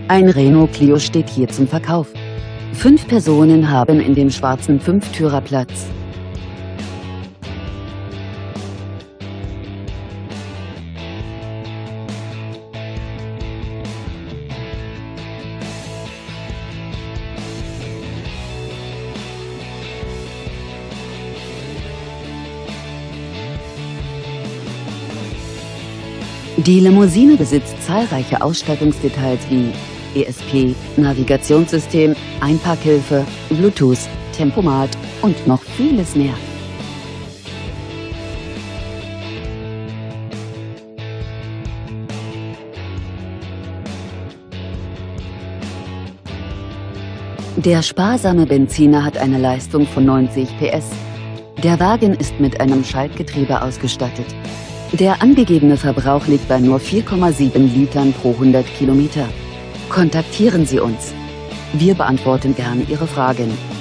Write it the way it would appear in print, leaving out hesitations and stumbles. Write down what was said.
Ein Renault Clio steht hier zum Verkauf. 5 Personen haben in dem schwarzen Fünftürer Platz. Die Limousine besitzt zahlreiche Ausstattungsdetails wie ESP, Navigationssystem, Einparkhilfe, Bluetooth, Tempomat und noch vieles mehr. Der sparsame Benziner hat eine Leistung von 90 PS. Der Wagen ist mit einem Schaltgetriebe ausgestattet. Der angegebene Verbrauch liegt bei nur 4,7 Litern pro 100 Kilometer. Kontaktieren Sie uns. Wir beantworten gern Ihre Fragen.